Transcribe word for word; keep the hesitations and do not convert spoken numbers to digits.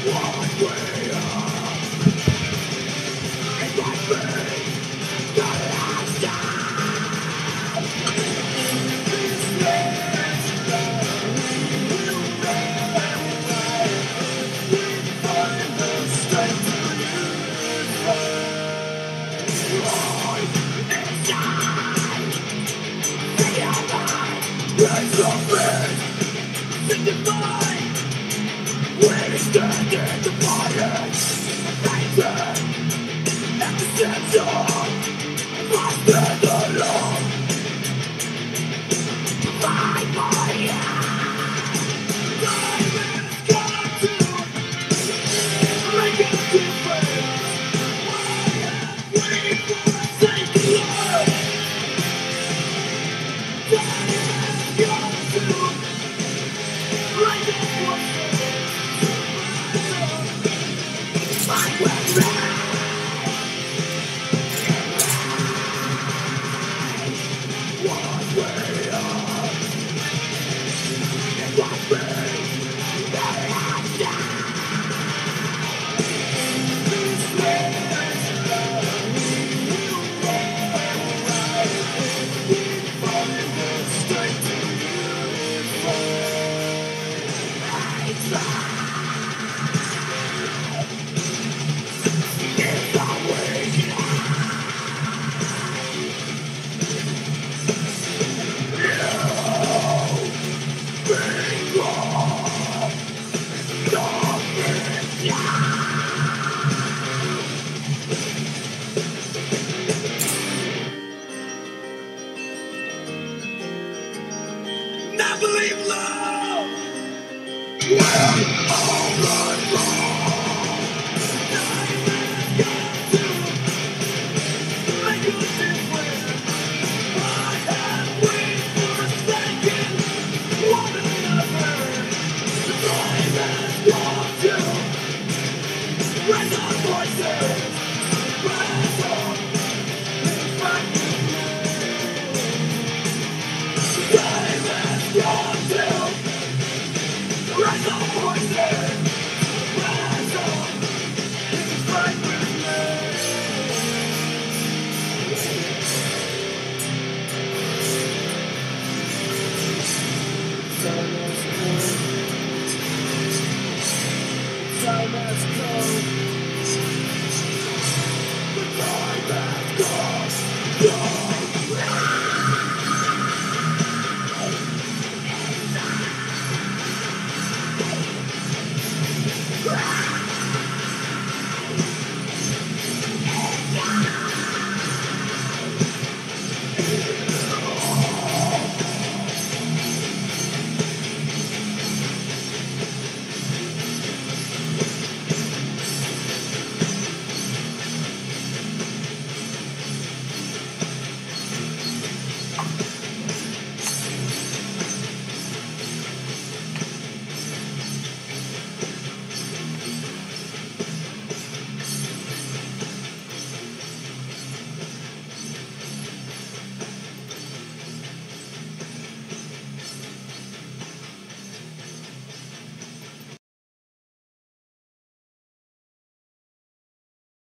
Signify, we stand in defiance. Hatred, acceptance, must stand alone. Fight my hand. Time has come to make a difference. Why have we forsaken love? Time has come to like it was I will rise. One way up. It was me that I died. This man's love will never rise. We find the strength to unify. I try. I believe love will all run wrong. Time has got to make a difference. Why have we forsaken one another? The time has gone to render